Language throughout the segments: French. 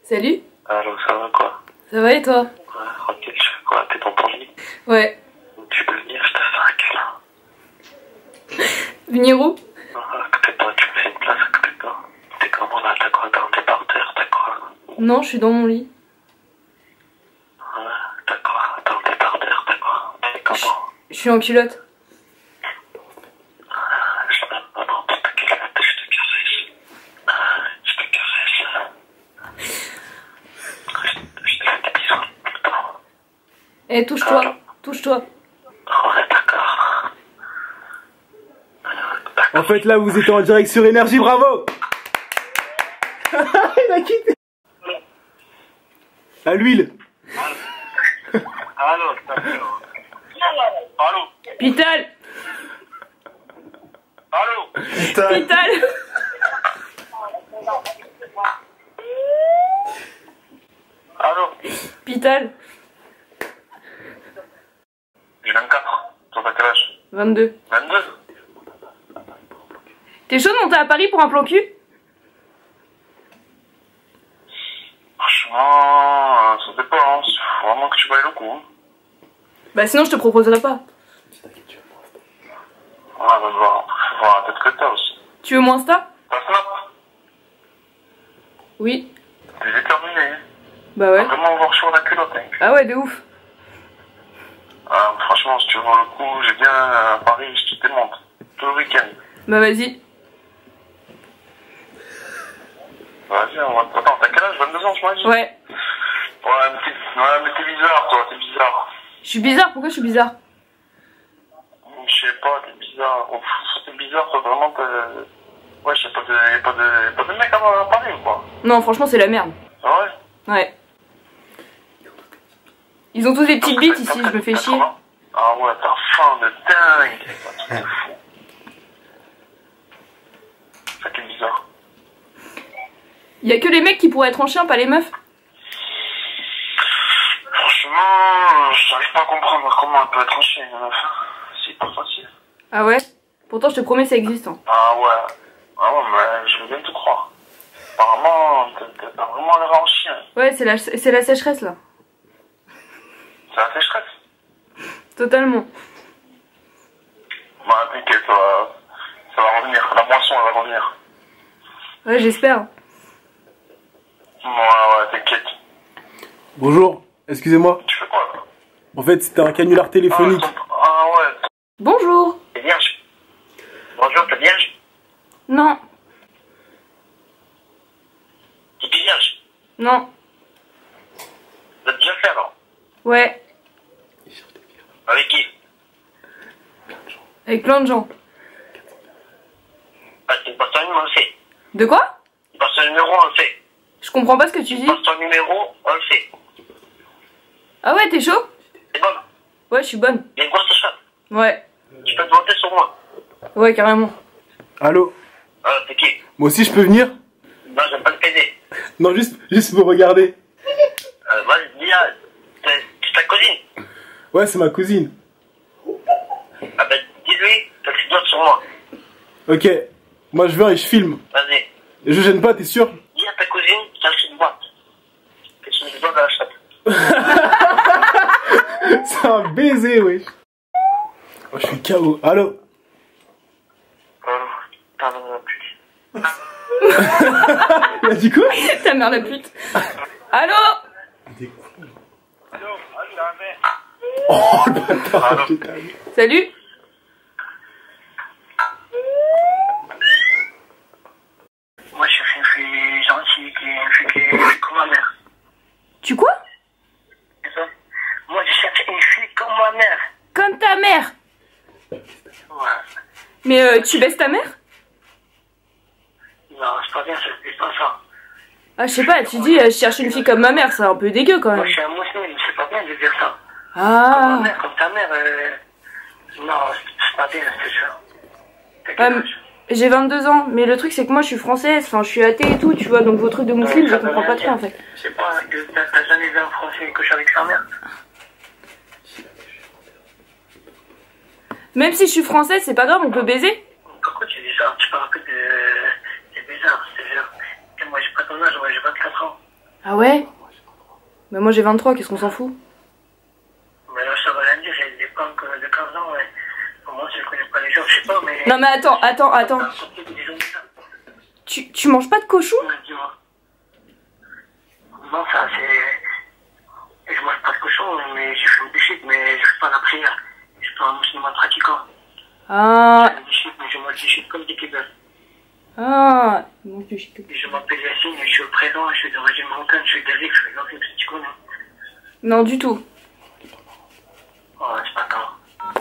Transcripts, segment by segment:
Salut. Allô, ça va quoi? Ça va et toi? Ouais, tranquille, je fais quoi? T'es dans ton lit? Ouais. Tu peux venir, je te fais un câlin. Venir où? À côté de toi, tu me fais une place à côté de toi. T'es comment là? T'as quoi? T'es par terre? T'as quoi? Non, je suis dans mon lit. Ouais, t'as quoi? Attends, t'es par terre? T'as quoi? T'es comment? Je suis en culotte. Je sais pas, non, t'as quelle tête? Je te caresse. Je te caresse. Je te fais des bisous tout le temps. Eh, touche-toi. Touche-toi. Ouais, d'accord. En fait, là, vous étiez en direct sur Énergie, bravo. Il a quitté. À l'huile. Allô, allô. Pital. Allô. Pital. Allô. Pital. J'ai 24. Toi, t'as quel âge? 22. 22. T'es chaud de monter à Paris pour un plan cul? Franchement, ça dépend. Hein. Faut vraiment que tu vailles le coup. Hein. Bah sinon je te proposerai pas. Ouais, bah, faut voir la tête que t'as aussi. Tu veux mon Insta? T'as Snap? Oui. T'es déterminé. Hein. Bah ouais. Vraiment voir sur la culotte. Hein. Ah ouais, de ouf. Ah, franchement, si tu veux voir le coup, j'ai bien à Paris, je te démonte. Tout le week-end. Bah vas-y. Vas-y, on va... Attends, t'as quel âge? 22 ans, tu m'as dit? Ouais. Ouais, mais t'es bizarre, toi, t'es bizarre. Je suis bizarre, pourquoi je suis bizarre? Je sais pas, t'es bizarre. Ouf, t'es bizarre, toi, vraiment, t'es... Ouais, je sais pas, y'a pas de mec à Paris, ou quoi? Non, franchement c'est la merde. Ah ouais? Ouais. Ils ont tous des petites bites ici, je me fais chier. Ah ouais, t'as faim de dingue. C'est fou. Ça qui est bizarre. Y'a que les mecs qui pourraient être en chien, pas les meufs. Franchement, j'arrive pas à comprendre comment elle peut être en chien, une meuf. C'est pas facile. Ah ouais? Pourtant je te promets ça existe. Hein. Ah ouais. Ah ouais, mais je veux bien te croire. Apparemment, t'as vraiment l'air en chien. Ouais, c'est la sécheresse là. C'est la sécheresse. Totalement. Bah t'inquiète, ça va revenir. La moisson, elle va revenir. Ouais, j'espère. Ouais, t'inquiète. Bonjour, excusez-moi. Tu fais quoi là? En fait, c'était un canular téléphonique. Ah ouais. Bonjour. T'es vierge? Bonjour, t'es vierge? Non. T'es vierge? Non. Vous êtes déjà fait alors? Ouais. Avec qui? Avec plein de gens. Ah, tu me passes ton numéro, on le fait. De quoi? Tu me passes ton numéro, on le fait. Je comprends pas ce que tu dis. Tu me passes ton numéro, on le fait. Ah ouais, t'es chaud? C'est bon? Ouais, je suis bonne. Il y a une grosse chatte. Ouais. Tu peux te monter sur moi. Ouais, carrément. Allô? Ah, c'est qui? Moi aussi, je peux venir? Non, j'aime pas le PD. Non, juste pour regarder. Vas-y, dis, c'est ta cousine. Ouais, c'est ma cousine. Ah ben, dis-lui que tu dois sur moi. Ok, moi je viens et je filme. Vas-y. Et je gêne pas, t'es sûr? Dis à ta cousine que tu achètes une boîte. Que tu me dois dans la chatte. C'est un baiser, wesh. Oh, je suis KO. Allô? Pardon, la pute. Il a dit quoi? Ta mère la pute. Allô? Allô, la mère. Oh, le bâtard. Allô. Salut? Moi, je cherche une fille gentille, une fille qui est comme ma mère. Tu quoi? C'est ça? Moi, je cherche une fille comme ma mère. Comme ta mère. Ouais. Mais tu baisses ta mère? Non, c'est pas bien, c'est pas ça. Ah, je sais pas, tu dis je cherche une fille comme ma mère, c'est un peu dégueu quand Moi, même. je suis un musulman, c'est pas bien de dire ça. Comme Ah. ma mère, comme ta mère, non, c'est pas bien, c'est sûr. T'as quel âge? J'ai 22 ans, mais le truc c'est que moi je suis française, enfin je suis athée et tout, tu vois, donc vos trucs de musulmans, je comprends pas trop en fait. Je sais pas, t'as jamais vu un Français coucher avec sa mère? Même si je suis française, c'est pas grave, on peut baiser. Pourquoi tu dis ça? Tu parles que de... C'est bizarre, c'est sûr. Et moi j'ai pas ton âge, moi j'ai 24 ans. Ah ouais? Bah moi j'ai 23, qu'est-ce qu'on s'en fout? Mais là, ça va rien dire, j'ai des punks de 15 ans, ouais. Moi, je connais pas les gens, je sais pas, mais. Non mais attends. Tu manges pas de cochon? Ouais, dis-moi. Non, ça, c'est. Je mange pas de cochon, mais je fais du shit, mais je fais pas la prière. Je suis pas un musulman pratiquant. Ah. Je fais du shit, mais je mange du shit comme des kebabs. Ah. Il mange du shit. Je m'appelle Yassine, je suis au présent, je suis d'origine marocaine, je suis d'Afrique, je suis d'Afrique, tu connais. Non du tout. Oh, c'est pas grave.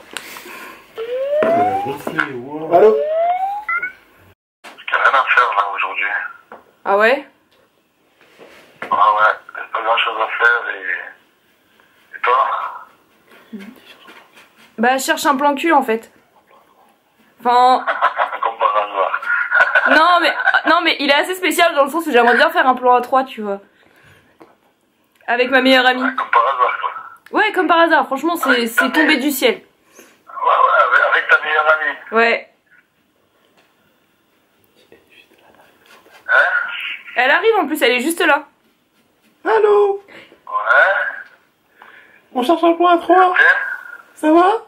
Allô? J'ai rien à faire là aujourd'hui. Ah ouais? Ah ouais, j'ai pas grand chose à faire et toi? Bah je cherche un plan cul en fait. Enfin... Comme par hasard. Non mais il est assez spécial dans le sens où j'aimerais bien faire un plan à 3 tu vois. Avec ma meilleure amie. Ouais, comme par hasard quoi. Ouais comme par hasard, franchement c'est tombé du ciel. Ouais, avec ta meilleure amie. Ouais. Hein? Elle arrive en plus, elle est juste là. Allô? Ouais. On cherche un point à 3. Ok. Ça va?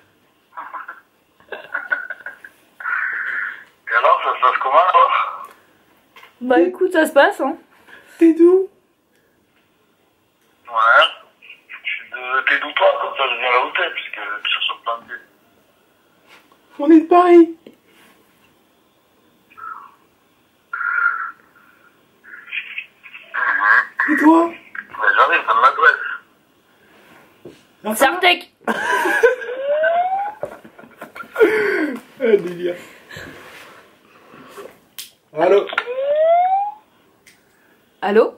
Et alors, ça se passe comment alors? Bah écoute, ça se passe hein. T'es d'où? Ouais. T'es d'où toi? Comme ça je viens là où t'es, puisque je cherche sur plein de villes. On est de Paris. Et toi? Mais j'arrive, donne l'adresse. Sartec. Ah, délire. Allô? Allô?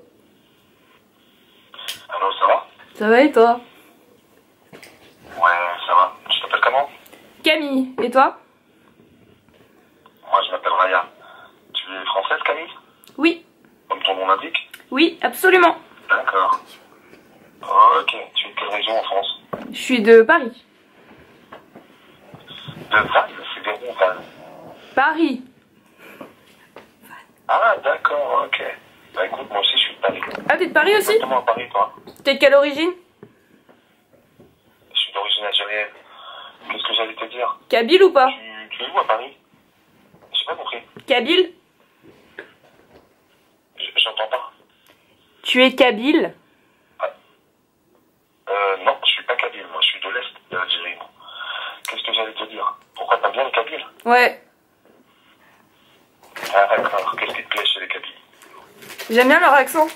Allô, ça va? Ça va et toi? Ouais, ça va. Tu t'appelles comment? Camille, et toi? Moi, je m'appelle Raya. Tu es française, Camille? Oui, Comme ton nom l'indique? oui, absolument. D'accord. Ok. Tu es de quelle région en France? Je suis de Paris. De Vannes? C'est des ronds, Vannes. Paris. Ah, d'accord, ok. Bah écoute, moi aussi, je suis de Paris. Ah, t'es de Paris aussi? Exactement à Paris, toi. T'es de quelle origine? Je suis d'origine algérienne. Qu'est-ce que j'allais te dire? Kabyle ou pas? Tu es où à Paris? J'ai pas compris. Kabyle? J'entends pas. Tu es Kabyle? Non, je suis pas kabyle, moi, je suis de l'Est de l'Algérie. Qu'est-ce que j'allais te dire? Pourquoi t'aimes bien les kabyles? Ouais. Ah d'accord, qu'est-ce qui te plaît chez les kabyles? J'aime bien leur accent.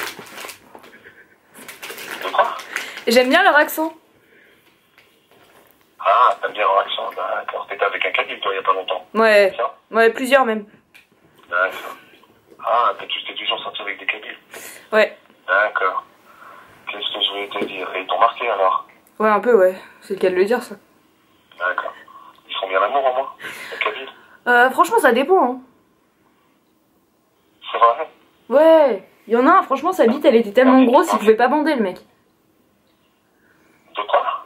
De quoi? J'aime bien leur accent. Ah, t'aimes bien leur accent, d'accord. T'étais avec un kabyle, toi, il y a pas longtemps. Ouais. Ça? Ouais, plusieurs même. D'accord. Ah, t'es toujours sorti avec des kabyles? Ouais. D'accord. Qu'est-ce que je voulais te dire? Et ils t'ont marqué alors? Ouais, un peu, ouais. C'est le cas de le dire, ça. D'accord. Ils font bien l'amour au moins, les kabyles? Franchement, ça dépend, hein. C'est vrai? Ouais. Il y en a un, franchement, sa bite, elle était tellement grosse, il pouvait pas bander, le mec. De quoi?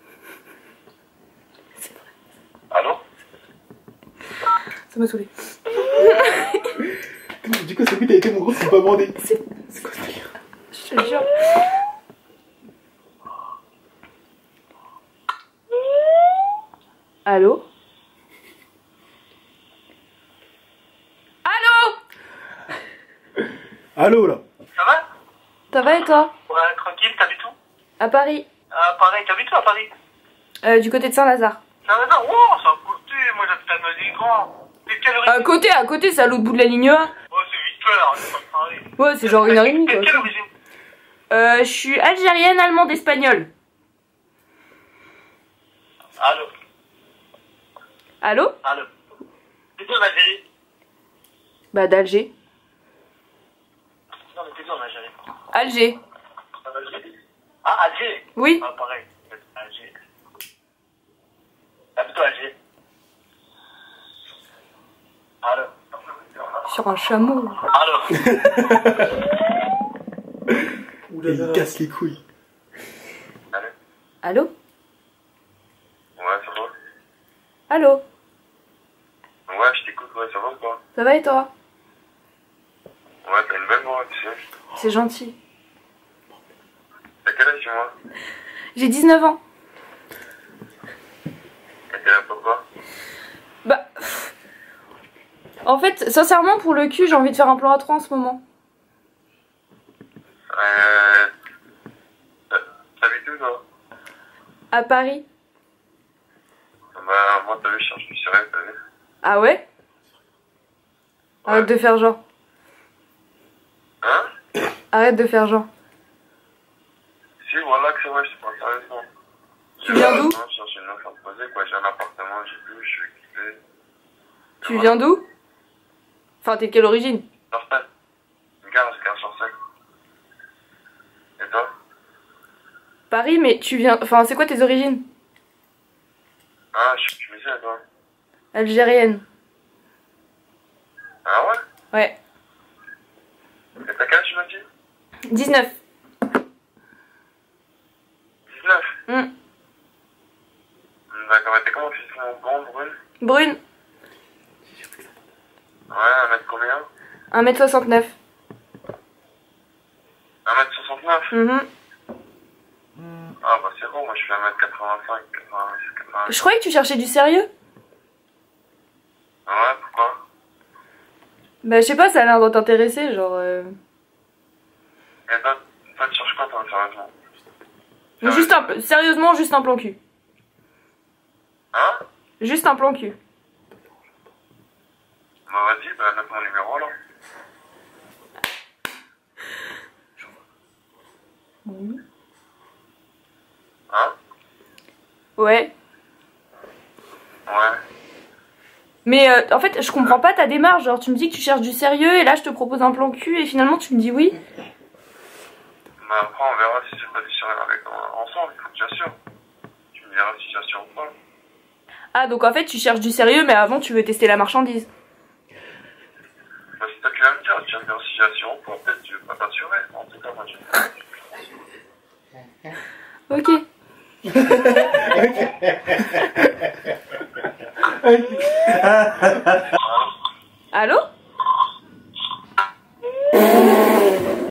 C'est vrai. Allô? Ça m'a saoulé. Du coup, celui qui a été mon gros, c'est pas bandé. C'est quoi ce délire? Je te jure. Allô? Allô? Allô, là? Ça va? Ça va et toi? Ouais, tranquille, t'habites où? À Paris. Ah, pareil, t'habites où à Paris? Du côté de Saint-Lazare. Ça va, wow, c'est à côté, moi j'habite à Noisy-Grand. T'es de quelle origine? À côté, c'est à l'autre bout de la ligne A. Oh, c'est vite fait, là, c'est pas Paris. Ouais, c'est genre 1h30 T'es de quoi. quelle origine? Je suis algérienne, allemande, espagnole. Allô? Allô? Allô? T'es d'où en Algérie? Bah d'Alger. Non, mais t'es d'où en Algérie? Alger. En Algérie? Ah, Alger? Oui. Ah, pareil, Alger. T'habites où, Alger? Allô? Sur un chameau. Allô? Et il casse les couilles. Allô? Allô? Ouais, ça va? Allô? Ouais, je t'écoute, ouais, ça va ou quoi? Ça va et toi? Ouais, t'as une belle voix, tu sais. C'est gentil. T'as quel âge, moi? J'ai 19 ans. Et t'es là pourquoi? Bah... En fait, sincèrement, pour le cul, j'ai envie de faire un plan à 3 en ce moment. T'habites où, toi? À Paris. Bah, moi, t'as vu, je cherche du sérieux, t'as vu? Ah ouais? Arrête de faire genre. Hein? Arrête de faire genre. Si, voilà que c'est vrai, je parle sérieusement. Tu viens d'où? Je cherche une offre à me poser, quoi. J'ai un appartement, j'ai plus, je suis équipé. Tu viens d'où? Enfin, t'es de quelle origine? Nortel. Gare sur scène. Et toi? Paris, mais tu viens... Enfin, c'est quoi tes origines? Ah, je suis tunisien, toi? Algérienne. Ah ouais? Ouais. Et t'as quel âge, tu m'as dit? 19. 19? Hmm. D'accord, et t'es comment physiquement? Blonde, brune? Brune. Ouais, 1 mètre combien? 1m69. 1 mètre 69? Mhm. Ah bah c'est bon, moi je fais 1 mètre 85, 86, 88. Je croyais que tu cherchais du sérieux. Ouais, pourquoi? Bah, je sais pas, ça a l'air de t'intéresser, genre... Et toi, tu cherches quoi, toi, sérieusement? Juste un... Sérieusement, juste un plan cul. Hein? Juste un plan cul. Bah vas-y, bah note mon numéro là. Hein? Ouais. Ouais. Mais en fait, je comprends pas ta démarche. Genre, tu me dis que tu cherches du sérieux et là, je te propose un plan cul et finalement, tu me dis oui. Bah après, on verra si c'est pas du sérieux avec ensemble, il faut que j'assure. Tu me diras si j'assure ou pas. Ah, donc en fait, tu cherches du sérieux, mais avant, tu veux tester la marchandise. Bah c'est toi qui vas me dire, tu vas me dire si j'assure ou pas, peut-être tu veux pas t'assurer. En tout cas, moi je... Ok. Allô?